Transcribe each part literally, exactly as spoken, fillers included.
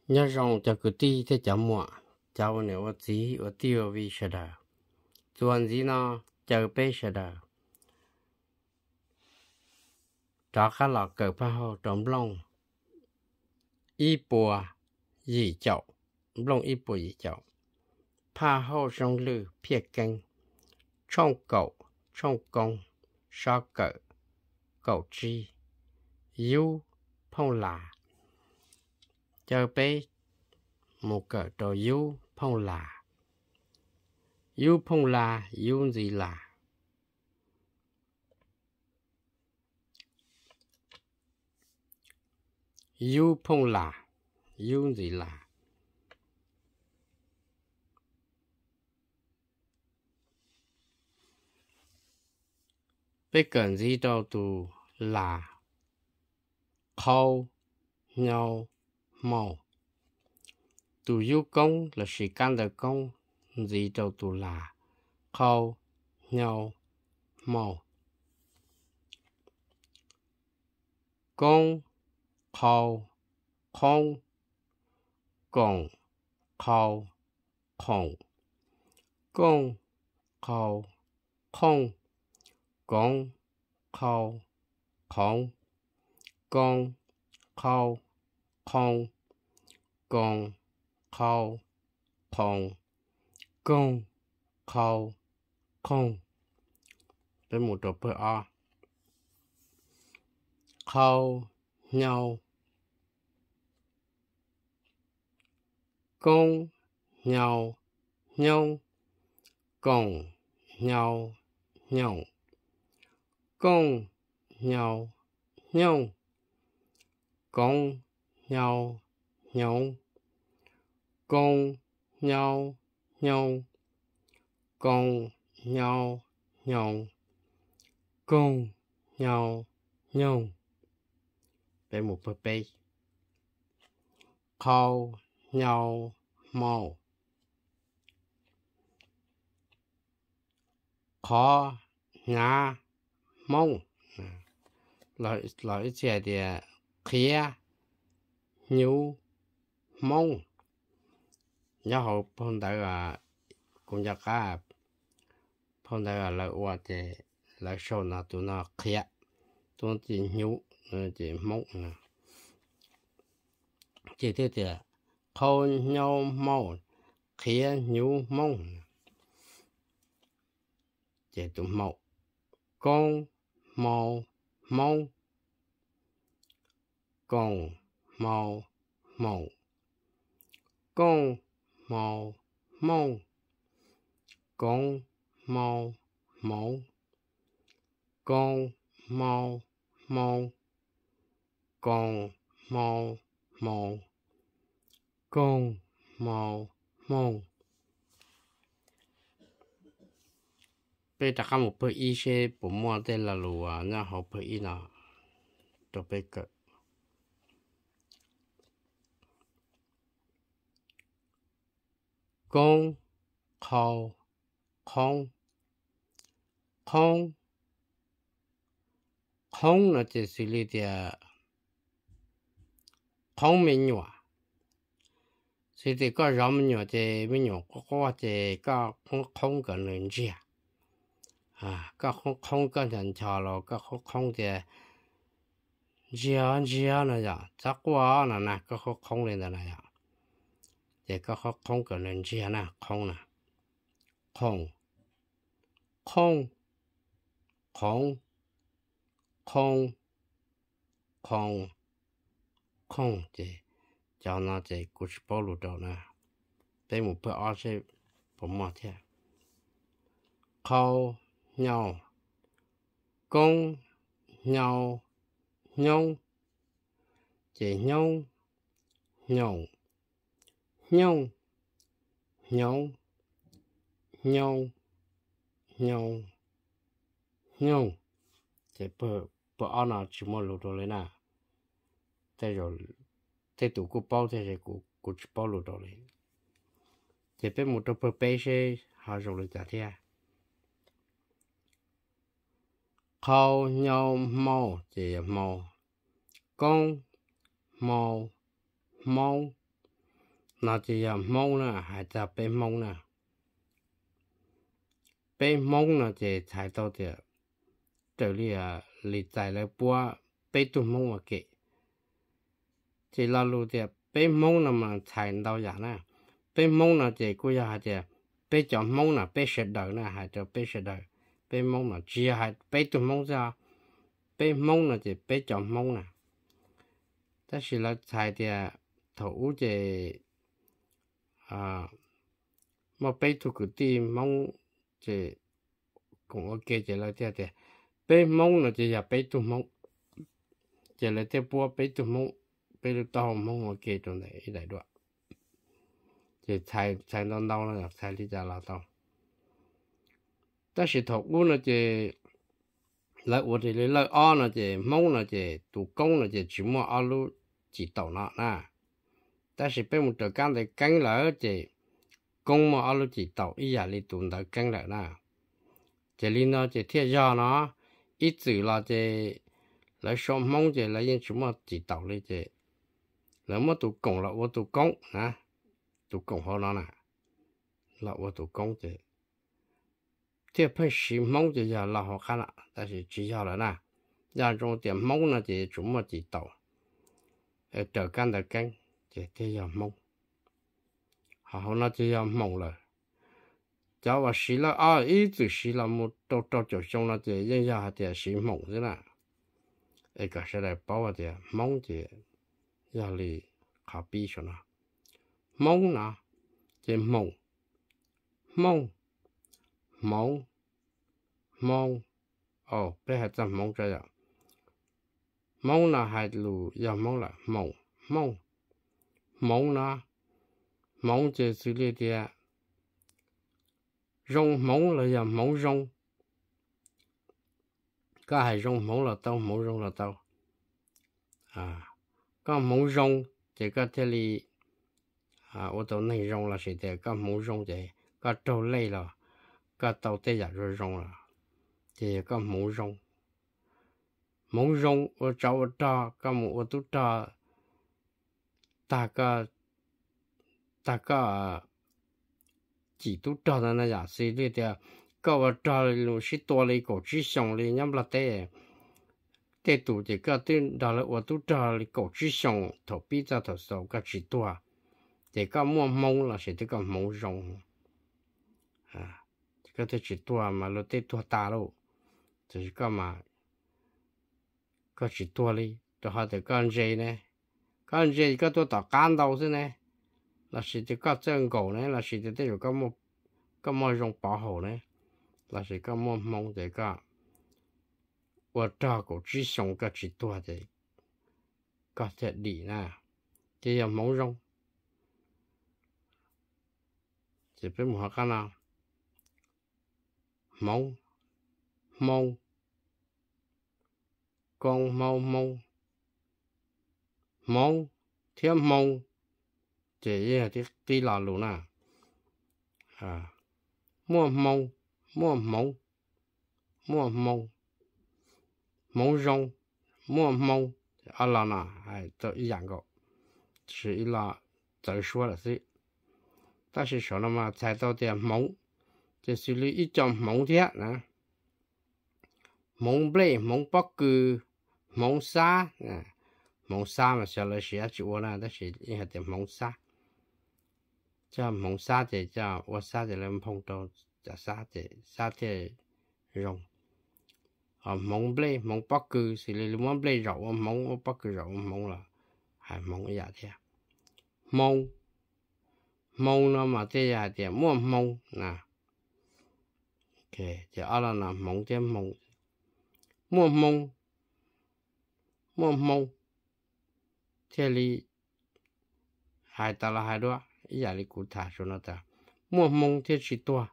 nhớ rằng cho cứ đi thế chậm muộn cháu nếu ở gì ở tiêu vì sợ đời tuần gì nó chờ bé sợ đời cho khá là cờ phá hồ trong lòng y bùa gì chậu lòng y bùa gì chậu phá hồ trong lư phía canh trong cậu trong công sa cờ cậu chi yêu phong là chờ bé một cờ đồ yêu phong là yêu phong là yêu gì là yêu phong là yêu gì là bây cần gì đâu tù là khâu nhau màu tù yêu công là sự can的công gì đâu tù là khâu nhau màu công khâu không công khâu không công khâu không công khâu không công khâu không công khâu không công khâu không với một độ bơ a khâu nhau công nhau nhau công nhau nhau công nhau nhau công nhau nhau công nhau nhau công nhau nhau công nhau nhau bé một bơ bê khâu nhau màu khó ngã mông lợi lợi trẻ thì khía nhu mông nhớ hộp phong đại là cũng như cả phong đại là lợi hoa thì lợi sâu là tụi nó khía tụi chỉ nhu chỉ mông chỉ thế thì khâu nhau mông khía nhu mông chỉ tụi mông con màu mông con màu mông con màu mông con màu mông con màu mông con màu mông con màu mông bây giờ một bữa y sẽ bộ mua đây là lúa nha học bữa y nào cho bây giờ công khâu không không không là chỉ xử lý địa không mình nhỏ xử lý có rau mình nhỏ thì mình nhỏ có có thì có không không cần lên gì à có không không cần nhận cho lo có không không thì giờ giờ này à chắc quá là nè có không không lên này à thì có không không cần lên gì nè không nè không không không không không không thì cho nó thì cũng bao lụt đầu nè để một bữa ăn sẽ bỏ mất thế khâu nhau công nhau nhau chỉ nhau nhau nhau nhau nhau nhau nhau thì bữa bữa ăn nào chỉ một lụt đầu lên nè thế rồi thế tụ cũng bao thế rồi cũng cũng bao lụt đầu lên thì bên một trong bữa bé sẽ họ rồi được trả thế khâu nhau màu thì màu con màu màu nó chỉ là mông nè hay là bé mông nè bé mông nó chỉ thay đổi được từ li à li tại là bua bé tu mông mà kệ chỉ là lúc thì bé mông nó mà thay đâu vậy nè bé mông nó chỉ cũng là chỉ bé chọn mông là bé sẽ đợi nè hay cho bé sẽ đợi bé mông là chỉ hay bé tu mông ra bé mông là chỉ bé chọn mông nè但是了thay thì thủ chỉ à mà bé tu cái đi mông chỉ cũng ok chỉ là thế thì bé mông là chỉ là bé tu mông chỉ là thế bua bé tu mông bé tu tao mông ok trong này đại đoạn chỉ thay thay nó đau là thay đi ra là đau但是头骨呢只来我这里来二呢只梦呢只做工呢只全部二路只到那那，但是被我们这干的干了只工嘛二路只到一下里doen到干了那，这里呢只贴下呢一直啦只来上梦只来因全部只到哩只，那么做工了我做工啊，做工好了呐，那我做工只。这配是梦就要老好看了，但是只要了呢，那种点梦呢就怎么知道？呃，这干的干，这这要梦，好那就要梦了。假如死了啊，一直死了，么到到就上了，这人家还得是梦的呢。一个是来包啊的梦的，要里考比上了，梦呢，这梦，梦。mong mong ồ bé hạt trăm mong chơi à mong là hạt lù giờ mong là mong mong mong là mong chơi xử lý đi rong mong là giờ mong rong có hạt rong mong là tao mong rong là tao à có mong rong chỉ có thể li à ô tô này rong là gì thế có mong rong thì có trâu lây rồi cái tàu tê giả rồi rong là thì có mũ rong mũ rong ở chỗ đó có mũ ở chỗ đó ta có ta có chỉ chỗ đó là nó giả sử đi thì có ở đó là sĩ toa lấy cổ chỉ xong lấy nhắm là tê tê tụ thì có tên đó là ở chỗ đó là cổ chỉ xong thầu bí ra thầu sầu có chỉ toa thì có mua mông là sẽ có mũ rong à cái thứ chỉ tua mà nó tết tua ta đâu thì có mà có chỉ tua đi rồi họ thì con dây này con dây có tua tao can đâu thế này là chỉ thì có chân cổ này là chỉ thì đây có một có một dòng bảo hộ này là chỉ có một mong để có ở đó có chỉ sống có chỉ tua thì có thể đi nè chỉ là mong rong chỉ biết một cái nào mông mông con mau mông mông thêm mông chỉ là tí tí là luôn nè à mua mông mua mông mua mông mông rong mua mông à là nè hay tự ý dạng cậu chỉ là tự说了是但是说了嘛才到点mông这是你一种蒙贴呢，蒙贝、蒙北句、蒙沙啊，蒙沙嘛，小来写住啦，但是一下点蒙沙，叫蒙沙就叫我沙就能碰到，叫沙就沙就用，啊蒙贝、蒙北句是你蒙贝肉啊，蒙我北句肉蒙啦，係蒙一下啲，蒙蒙啦嘛，即係點冇蒙嗱。OK， 就阿拉那蒙点蒙，莫蒙，莫蒙，这里还到了还多，一下里古塔说那的，莫蒙这是多，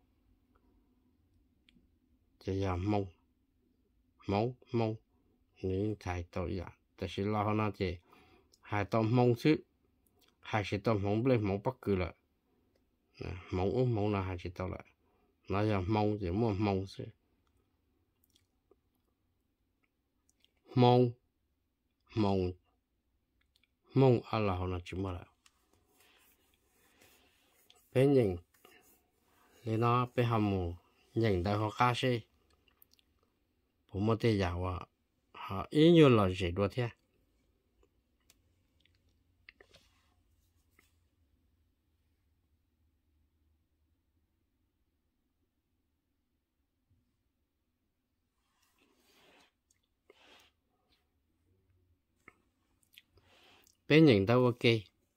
这样蒙，蒙蒙，你才到呀，但是老那这还到蒙去，还是到蒙不来蒙不够了，蒙乌蒙那还是到了。nó là mông chỉ muốn mông chứ mông mông mông à là họ nói chúng mà là bé nhìn thì nó bé hầm mù nhìn đại họ cá sĩ bố một tay giàu à họ ý như là gì đua thế bé nhìn đâu ok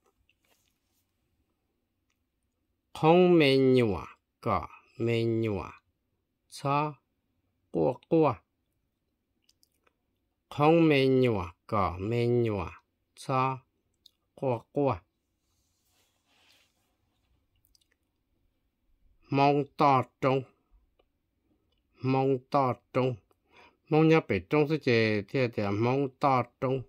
không men nhua cả men nhua cha qua qua không men nhua cả men nhua cha qua qua mong to trông mong to trông mong nhớ bị trông sẽ chế thì thì mong to trông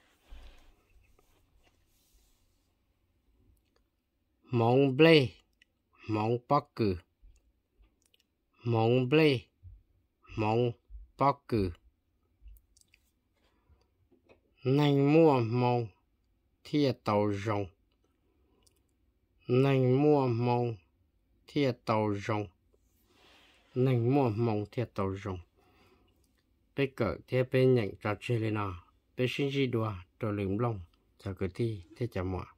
mong ble mong bắc cử mong ble mong bắc cử nành mua mong thiệt tàu rồng nành mua mong thiệt tàu rồng nành mua mong thiệt tàu rồng bây giờ thì bên nhận ra chơi lên nào bây sinh gì đùa trò lửng long cho cái thi thế chả mọi